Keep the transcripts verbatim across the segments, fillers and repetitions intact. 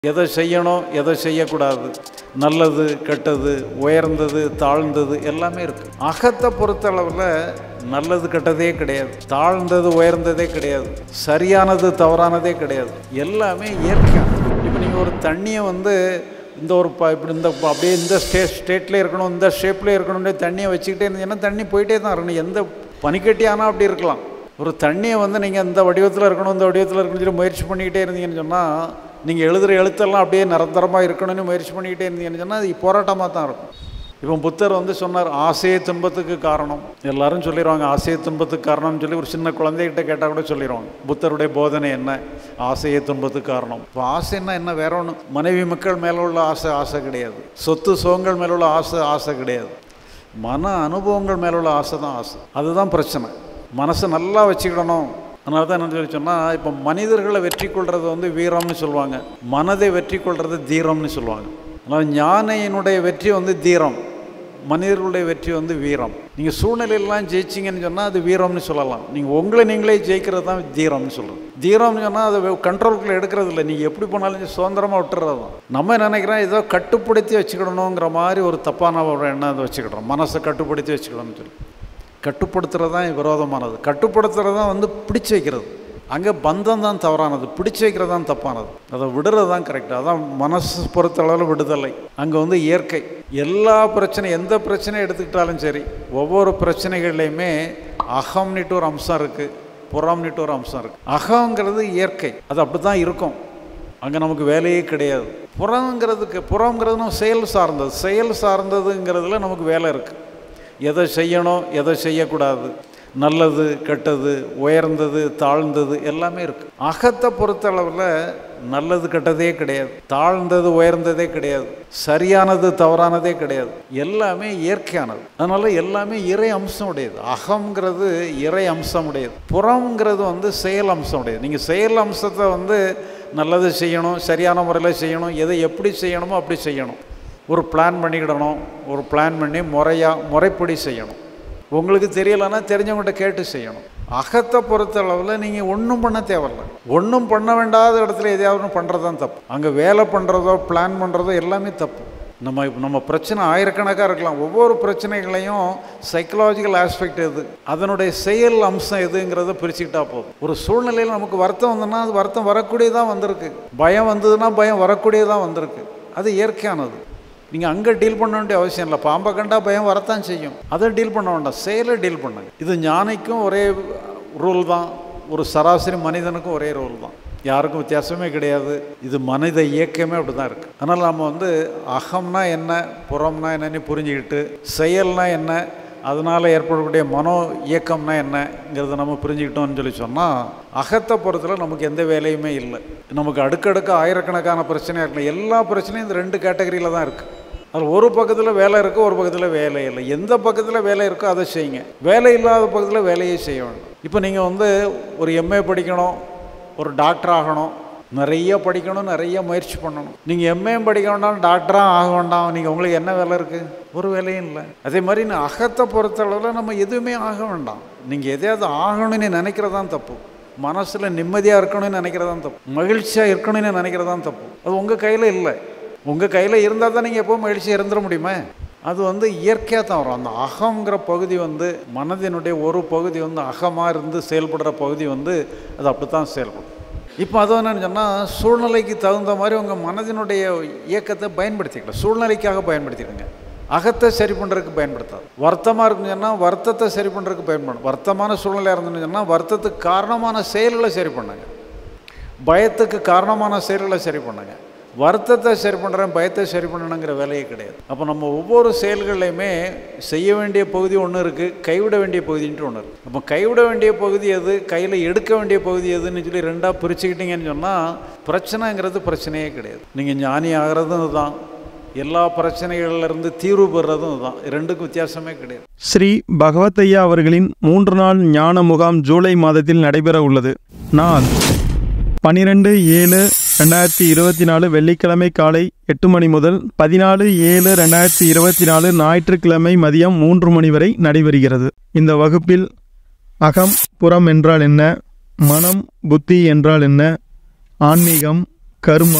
எதை செய்யணும் எதை செய்யக்கூடாது, நல்லது கெட்டது, உயர்ந்தது தாழ்ந்தது எல்லாமே இருக்கு. அகத்தை பொறுத்தளவில் நல்லது கெட்டதே கிடையாது, தாழ்ந்தது உயர்ந்ததே கிடையாது, சரியானது தவறானதே கிடையாது, எல்லாமே இயற்கையானது. இப்போ நீங்கள் ஒரு தண்ணியை வந்து இந்த ஒரு ப இப்படி இந்த அப்படியே இந்த ஸ்டே ஸ்டேட்லேயே இருக்கணும், இந்த ஷேப்லேயே இருக்கணும்னே தண்ணியை வச்சுக்கிட்டே இருந்தீங்கன்னா தண்ணி போயிட்டே தான் இருக்கணும். எந்த பனிக்கட்டி ஆனால் அப்படி இருக்கலாம். ஒரு தண்ணியை வந்து நீங்கள் இந்த வடிவத்தில் இருக்கணும் இந்த வடிவத்தில் இருக்கணும்னு சொல்லி முயற்சி பண்ணிக்கிட்டே இருந்தீங்கன்னு சொன்னால், நீங்கள் எழுதுகிற எழுத்தெல்லாம் அப்படியே நிரந்தரமாக இருக்கணும்னு முயற்சி பண்ணிக்கிட்டே இருந்தீங்கன்னு சொன்னால் அது போராட்டமாக தான் இருக்கும். இப்போ புத்தர் வந்து சொன்னார், ஆசையை துன்பத்துக்கு காரணம். எல்லாரும் சொல்லிடுவாங்க ஆசையை துன்பத்துக்கு காரணம்னு சொல்லி. ஒரு சின்ன குழந்தைகிட்ட கேட்டால் கூட சொல்லிடுவாங்க புத்தருடைய போதனை என்ன, ஆசையை துன்பத்துக்கு காரணம். இப்போ ஆசைன்னா என்ன, வேற ஒன்று மனைவி மக்கள் மேலே உள்ள ஆசை ஆசை கிடையாது, சொத்து சுகங்கள் மேலே உள்ள ஆசை ஆசை கிடையாது, மன அனுபவங்கள் மேலே உள்ள ஆசை தான் ஆசை. அதுதான் பிரச்சனை. மனசை நல்லா வச்சுக்கிடணும். அதனால தான் என்ன சொல்லி சொன்னால், இப்போ மனிதர்களை வெற்றி கொள்வது வந்து வீரம்னு சொல்லுவாங்க, மனதை வெற்றி கொள்வது தீரம்னு சொல்லுவாங்க. அதனால் ஞானியினுடைய வெற்றி வந்து தீரம், மனிதர்களுடைய வெற்றி வந்து வீரம். நீங்கள் சூழ்நிலையெல்லாம் ஜெயிச்சிங்கன்னு சொன்னால் அது வீரம்னு சொல்லலாம். நீங்கள் உங்களை நீங்களே ஜெயிக்கிறது தான் தீரம்னு சொல்கிறது. தீரம்னு சொன்னால் அதை கண்ட்ரோலுக்குள்ளே எடுக்கிறது இல்லை, நீங்கள் எப்படி போனாலும் சுதந்திரமாக விட்டுறது தான். நம்ம நினைக்கிறோம் ஏதோ கட்டுப்படுத்தி வச்சுக்கிடணுங்கிற மாதிரி ஒரு தப்பான ஒரு எண்ணம் அதை வச்சுக்கிட்டோம், மனசை கட்டுப்படுத்தி வச்சுக்கிடணும்னு சொல்லி. கட்டுப்படுத்துறது தான் விரோதமானது, கட்டுப்படுத்துறது தான் வந்து பிடிச்சி வைக்கிறது. அங்கே பந்தம் தான் தவறானது, பிடிச்சி வைக்கிறது தான் தப்பானது. அதை விடுறது தான் கரெக்டு. அதான் மனசு பொறுத்தளவில் விடுதலை. அங்கே வந்து இயற்கை. எல்லா பிரச்சனை எந்த பிரச்சனையை எடுத்துக்கிட்டாலும் சரி, ஒவ்வொரு பிரச்சனைகள்லையுமே அகம்னிட்டு ஒரு அம்சம் இருக்குது, புறம்னிட்டு ஒரு அம்சம் இருக்குது. அகங்கிறது இயற்கை, அது அப்படி தான் இருக்கும். அங்கே நமக்கு வேலையே கிடையாது. புறங்கிறதுக்கு புறங்கிறது நம்ம செயல் சார்ந்தது, செயல் சார்ந்ததுங்கிறதுல நமக்கு வேலை இருக்குது. எதை செய்யணும் எதை செய்யக்கூடாது, நல்லது கெட்டது, உயர்ந்தது தாழ்ந்தது எல்லாமே இருக்குது. அகத்தை பொறுத்தளவில் நல்லது கெட்டதே கிடையாது, தாழ்ந்தது உயர்ந்ததே கிடையாது, சரியானது தவறானதே கிடையாது, எல்லாமே இயற்கையானது. அதனால் எல்லாமே இறை அம்சம் உடையது. அகங்கிறது இறை அம்சம் உடையது, புறங்கிறது வந்து செயல் அம்சம் உடையது. நீங்கள் செயல் அம்சத்தை வந்து நல்லது செய்யணும், சரியான முறையில் செய்யணும், எதை எப்படி செய்யணுமோ அப்படி செய்யணும். ஒரு பிளான் பண்ணிக்கிடணும், ஒரு பிளான் பண்ணி முறையாக முறைப்படி செய்யணும். உங்களுக்கு தெரியலைன்னா தெரிஞ்சவங்கள்ட்ட கேட்டு செய்யணும். அகத்தை பொறுத்தளவில் நீங்கள் ஒன்றும் பண்ண தேவையில்லை. ஒன்றும் பண்ண வேண்டாத இடத்துல எதையாவது பண்ணுறது தான் தப்பு. அங்கே வேலை பண்ணுறதோ பிளான் பண்ணுறதோ எல்லாமே தப்பு. நம்ம நம்ம பிரச்சனை ஆயிரக்கணக்காக இருக்கலாம். ஒவ்வொரு பிரச்சனைகளையும் சைக்கலாஜிக்கல் ஆஸ்பெக்ட் எது, அதனுடைய செயல் அம்சம் எதுங்கிறத பிரிச்சுக்கிட்டா போதும். ஒரு சூழ்நிலையில் நமக்கு வருத்தம் வந்ததுன்னா அது வருத்தம் வரக்கூடியதான் வந்திருக்கு, பயம் வந்ததுன்னா பயம் வரக்கூடியதான் வந்திருக்கு. அது இயற்கையானது. நீங்கள் அங்கே டீல் பண்ண வேண்டிய அவசியம் இல்லை. பாம்பை கண்டா பயம் வரத்தான் செய்யும், அதை டீல் பண்ண வேண்டாம், செயலை டீல் பண்ணுங்க. இது ஞானிக்கும் ஒரே ரூல் தான், ஒரு சராசரி மனிதனுக்கும் ஒரே ரூல் தான், யாருக்கும் வித்தியாசமே கிடையாது. இது மனித இயக்கமே அப்படி தான் இருக்குது. அதனால் நம்ம வந்து அகம்னா என்ன, புறம்னா என்னன்னு புரிஞ்சுக்கிட்டு, செயல்னா என்ன, அதனால் ஏற்படக்கூடிய மனோ இயக்கம்னா என்னங்கிறத நம்ம புரிஞ்சுக்கிட்டோம்னு சொல்லி சொன்னால், அகத்தை பொறுத்தல நமக்கு எந்த வேலையுமே இல்லை. நமக்கு அடுக்கடுக்க ஆயிரக்கணக்கான பிரச்சனையாக இருக்கலாம். எல்லா பிரச்சனையும் இந்த ரெண்டு கேட்டகரியில் தான் இருக்குது. அதில் ஒரு பக்கத்தில் வேலை இருக்குது, ஒரு பக்கத்தில் வேலை இல்லை. எந்த பக்கத்தில் வேலை இருக்கோ அதை செய்யுங்க, வேலை இல்லாத பக்கத்தில் வேலையே செய்ய வேண்டும். இப்போ நீங்கள் வந்து ஒரு எம்ஏ படிக்கணும், ஒரு டாக்டர் ஆகணும், நிறைய படிக்கணும், நிறைய முயற்சி பண்ணணும். நீங்கள் எம்ஏ படிக்க வேண்டாம், டாக்டராக ஆக வேண்டாம், நீங்கள் உங்களுக்கு என்ன வேலை இருக்குது, ஒரு வேலையும் இல்லை. அதே மாதிரி நான் அகத்தை பொறுத்தளவில் நம்ம எதுவுமே ஆக வேண்டாம். நீங்கள் எதையாவது ஆகணும்னு நினைக்கிறதான் தப்பு, மனசில் நிம்மதியாக இருக்கணும்னு நினைக்கிறதான் தப்பு, மகிழ்ச்சியாக இருக்கணும்னு நினைக்கிறதான் தப்பு. அது உங்கள் கையில் இல்லை. உங்கள் கையில் இருந்தால் தான் நீங்கள் எப்போ மகிழ்ச்சியாக இருந்துட முடியுமே. அது வந்து இயற்கையாக தான் வரும். அந்த அகங்கிற பகுதி வந்து மனதினுடைய ஒரு பகுதி வந்து அகமாக இருந்து செயல்படுற பகுதி வந்து அது அப்படி தான் செயல்படும். இப்போ அது என்னன்னு சொன்னால், சூழ்நிலைக்கு தகுந்த மாதிரி உங்கள் மனதினுடைய இயக்கத்தை பயன்படுத்திக்கலாம், சூழ்நிலைக்காக பயன்படுத்திடுங்க. அகத்தை சரி பண்ணுறதுக்கு பயன்படுத்தாது. வருத்தமாக இருக்குன்னு சொன்னால் வருத்தத்தை சரி பண்ணுறதுக்கு பயன்படும். வருத்தமான சூழ்நிலையாக இருந்துன்னு சொன்னால் வருத்தத்துக்கு காரணமான செயல்களை சரி பண்ணுங்க, பயத்துக்கு காரணமான செயல்களை சரி பண்ணுங்க. வருத்தத்தை சரி பண்ணுறேன் பயத்தை சரி பண்ணணுங்கிற வேலையே கிடையாது. அப்போ நம்ம ஒவ்வொரு செயல்களையுமே செய்ய வேண்டிய பகுதி ஒன்று இருக்குது, கைவிட வேண்டிய பகுதின்ட்டு ஒன்று இருக்குது. அப்போ கைவிட வேண்டிய பகுதி எது, கையில் எடுக்க வேண்டிய பகுதி எதுன்னு சொல்லி ரெண்டாக பிரிச்சுக்கிட்டீங்கன்னு சொன்னால் பிரச்சனைங்கிறது பிரச்சனையே கிடையாது. நீங்கள் ஞானி ஆகிறதும் இதுதான், எல்லா பிரச்சனைகள்லேருந்து தீர்வு பெறுறதும் இதுதான், ரெண்டுக்கும் வித்தியாசமே கிடையாது. ஸ்ரீ பகவத் ஐயா அவர்களின் மூன்று நாள் ஞான முகாம் ஜூலை மாதத்தில் நடைபெற உள்ளது. நாள் பனிரெண்டு ஏழு ரெண்டாயிரத்தி இருபத்தி நாலு வெள்ளிக்கிழமை காலை எட்டு மணி முதல் பதினாலு ஏழு ரெண்டாயிரத்தி இருபத்தி நாலு ஞாயிற்றுக்கிழமை மதியம் மூன்று மணி வரை நடைபெறுகிறது. இந்த வகுப்பில் அகம் புறம் என்றால் என்ன, மனம் புத்தி என்றால் என்ன, ஆன்மீகம், கர்மா,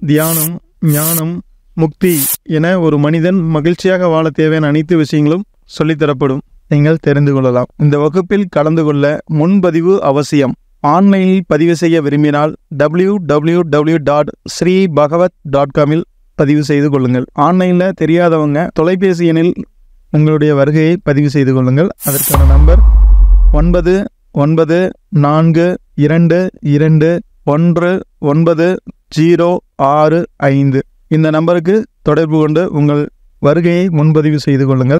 தியானம், ஞானம், முக்தி என ஒரு மனிதன் மகிழ்ச்சியாக வாழ தேவையான அனைத்து விஷயங்களும் சொல்லித்தரப்படும். நீங்கள் தெரிந்து கொள்ளலாம். இந்த வகுப்பில் கலந்து கொள்ள முன்பதிவு அவசியம். ஆன்லைனில் பதிவு செய்ய விரும்பினால் W W W dot Sri Bhagavad dot காமில் பதிவு செய்து கொள்ளுங்கள். ஆன்லைனில் தெரியாதவங்க தொலைபேசி எண்ணில் உங்களுடைய வருகையை பதிவு செய்து கொள்ளுங்கள். அதற்கான நம்பர் ஒன்பது ஒன்பது நான்கு இரண்டு இரண்டு ஒன்று ஒன்பது ஜீரோ ஆறு ஐந்து. இந்த நம்பருக்கு தொடர்பு கொண்டு உங்கள் வருகையை முன்பதிவு செய்து கொள்ளுங்கள்.